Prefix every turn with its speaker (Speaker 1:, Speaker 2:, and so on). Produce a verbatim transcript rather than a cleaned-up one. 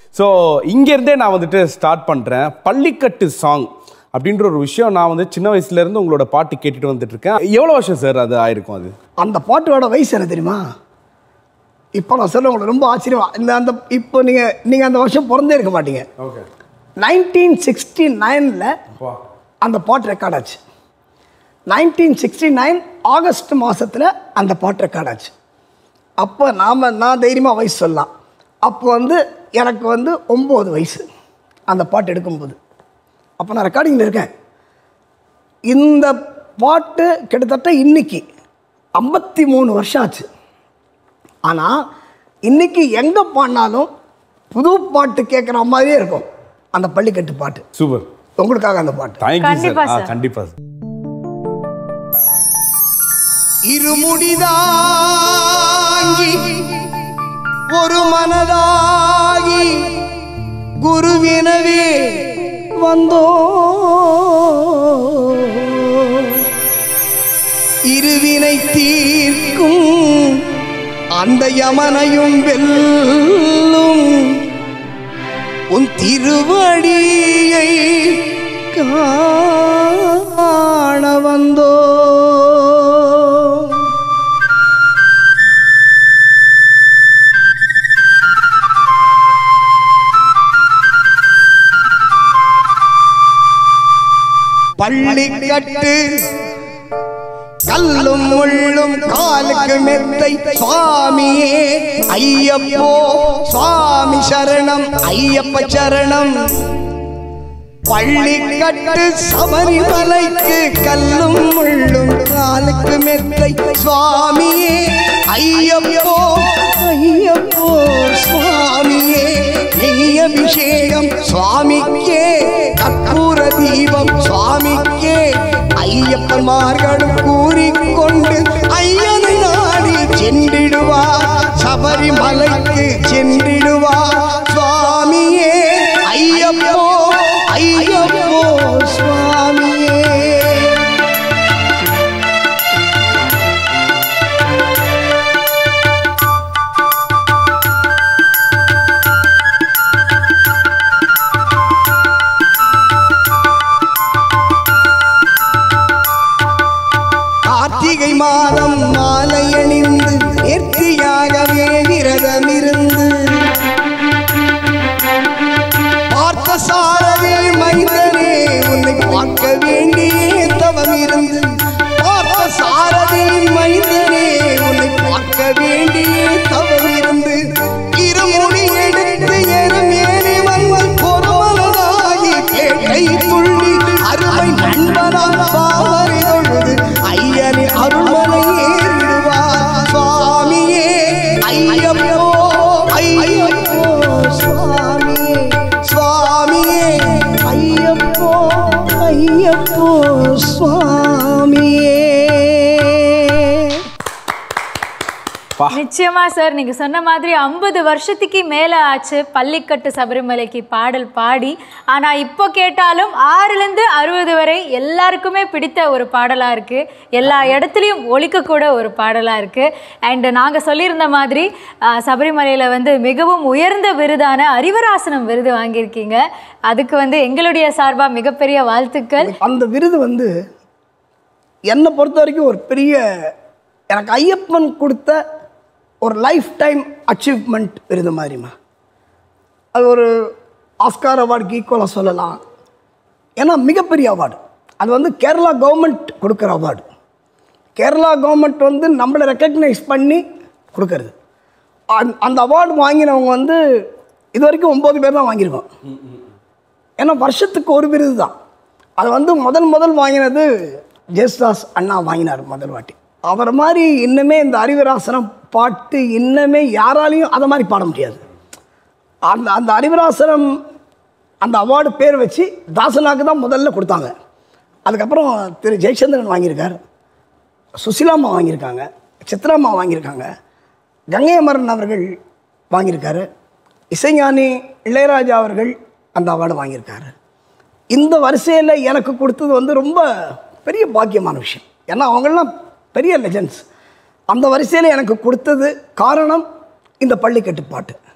Speaker 1: So இங்கேருந்தே நான் வந்துட்டு ஸ்டார்ட் பண்ணுறேன். பள்ளிக்கட்டு சாங் அப்படின்ற ஒரு விஷயம் நான் வந்து சின்ன வயசுலேருந்து உங்களோட பாட்டு கேட்டுட்டு வந்துட்டு இருக்கேன். எவ்வளோ வருஷம் சார் அது ஆயிருக்கும்? அது
Speaker 2: அந்த பாட்டோட வயசு என்ன தெரியுமா? இப்போ நான் சொல்ல உங்களுக்கு ரொம்ப ஆச்சரியமா இந்த அந்த இப்போ நீங்கள் நீங்கள் அந்த வருஷம் பிறந்தே இருக்க மாட்டீங்க.
Speaker 1: ஓகே.
Speaker 2: நைன்டீன் சிக்ஸ்டி நைனில் அந்த பாட்டு ரெக்கார்ட் ஆச்சு. நைன்டீன் சிக்ஸ்டி நைன் ஆகஸ்ட் மாதத்தில் அந்த பாட்டு ரெக்கார்ட் ஆச்சு. அப்போ நாம் நான் தைரியமாக வயசு சொல்லலாம். அப்போ வந்து எனக்கு வந்து ஒம்பது வயசு அந்த பாட்டு எடுக்கும்போது. அப்போ நான் ரெக்கார்டிங்கில் இருக்கேன். இந்த பாட்டு கிட்டத்தட்ட இன்னைக்கு ஐம்பத்தி மூணு வருஷம் ஆச்சு. ஆனால் இன்னைக்கு எங்கே பாடினாலும் புது பாட்டு கேட்குற மாதிரியே இருக்கும் அந்த பள்ளிக்கட்டு பாட்டு.
Speaker 1: சூப்பர்.
Speaker 2: உங்களுக்காக அந்த பாட்டு.
Speaker 1: Thank you sir. கண்டிப்பா சார்.
Speaker 2: இருமுடிதாங்கி ஒரு மனதாகி குருவினவே வந்தோ இருவினை தீர்க்கும் அந்த யமனையும் வெல்லும் உன் திருவடியை காண வந்தோ. பள்ளிக்கட்டு கல்லும் முள்ளும் காலுக்கு மெத்தை சுவாமியே ஐயப்போ சுவாமி சரணம் ஐயப்ப சரணம். பள்ளிக்கட்டு சபரிமலைக்கு கல்லும் முள்ளும் காலுக்கு மெத்தை சுவாமியே ஐயப்போ ஐயப்போ சுவாமியே நெய் அபிஷேகம் சுவாமிக்கே கற்பூர தீபம் சுவாமிக்கே ஐயப்பன்மார்களும் கூறிக்கொண்டு ஐயனை நாடி சென்றிடுவா சபரிமலைக்கு சென்றிடுவா சுவாமியே ஐயப்போ ஐயப்போ சுவாமியே. கார்த்திகை மாதம் மாலை அணிந்து நேர்த்தியாகவே விரதமிருந்து பார்த்த சாரதி மைந்தனே உன்னை பார்க்க வேண்டியே தவம் இருந்து பார்த்த சாரதி மைந்தனே உன்னை பார்க்க வேண்டியே தவம் இருந்து இருமுடி எடுத்து எருமேனி வந்து பொறுமனதாகி கேட்டை துள்ளி அருமை நண்பனாக பாவரை தொழுது ஐயனே அருள்மலை ஏறிடுவார் சுவாமியே ஐயப்போ ஐயப்போ சுவாமியே சுவாமியே ஐயப்போ ஐயப்போ சுவாமியே.
Speaker 3: நிச்சயமா சார், நீங்க சொன்ன மாதிரி ஐம்பது வருஷத்துக்கு மேல ஆச்சு பள்ளிக்கட்டு சபரிமலைக்கு பாடல் பாடி. ஆனா இப்போ கேட்டாலும் ஆறுல இருந்து அறுபது வரை எல்லாருக்குமே பிடித்த ஒரு பாடலா இருக்கு. எல்லா இடத்துலையும் ஒலிக்கக்கூட ஒரு பாடலா இருக்கு. அண்ட் நாங்க சொல்லியிருந்த மாதிரி சபரிமலையில வந்து மிகவும் உயர்ந்த விருதான அறிவராசனம் விருது வாங்கியிருக்கீங்க. அதுக்கு வந்து எங்களுடைய சார்பா மிகப்பெரிய வாழ்த்துக்கள்.
Speaker 2: அந்த விருது வந்து என்னை பொறுத்த வரைக்கும் ஒரு பெரிய எனக்கு ஐயப்பன் கொடுத்த ஒரு லைஃப் டைம் அச்சீவ்மெண்ட் விருது மாதிரிமா. அது ஒரு ஆஸ்கார் அவார்டுக்கு ஈக்குவலாக சொல்லலாம். ஏன்னா மிகப்பெரிய அவார்டு. அது வந்து கேரளா கவர்மெண்ட் கொடுக்குற அவார்டு. கேரளா கவர்மெண்ட் வந்து நம்மளை ரெக்கக்னைஸ் பண்ணி கொடுக்கறது. அந் அந்த அவார்டு வாங்கினவங்க வந்து இது வரைக்கும் ஒம்பது பேர் தான் வாங்கியிருக்கோம். ஏன்னா வருஷத்துக்கு ஒரு விருது தான். அது வந்து முதல் முதல் வாங்கினது ஜெயசுதாஸ் அண்ணா வாங்கினார் முதல் வாட்டி. அவரை மாதிரி இன்னுமே இந்த அறிவராசனம் பாட்டு இன்னுமே யாராலையும் அதை மாதிரி பாட முடியாது. அந்த அந்த அறிவராசனம் அந்த அவார்டு பேர் வச்சு தாசனாக்கு தான் முதல்ல கொடுத்தாங்க. அதுக்கப்புறம் திரு ஜெயச்சந்திரன் வாங்கியிருக்கார், சுசிலாம்மா வாங்கியிருக்காங்க, சித்ராம்மா வாங்கியிருக்காங்க, கங்கை அமரன் அவர்கள் வாங்கியிருக்காரு, இசைஞானி இளையராஜா அவர்கள் அந்த அவார்டு வாங்கியிருக்காரு. இந்த வரிசையில் எனக்கு கொடுத்தது வந்து ரொம்ப பெரிய பாக்கியமான விஷயம். ஏன்னா அவங்களாம் பெரிய லெஜண்ட்ஸ். அந்த வரிசையில் எனக்கு கொடுத்தது காரணம் இந்த பள்ளிக்கட்டு பாட்டு.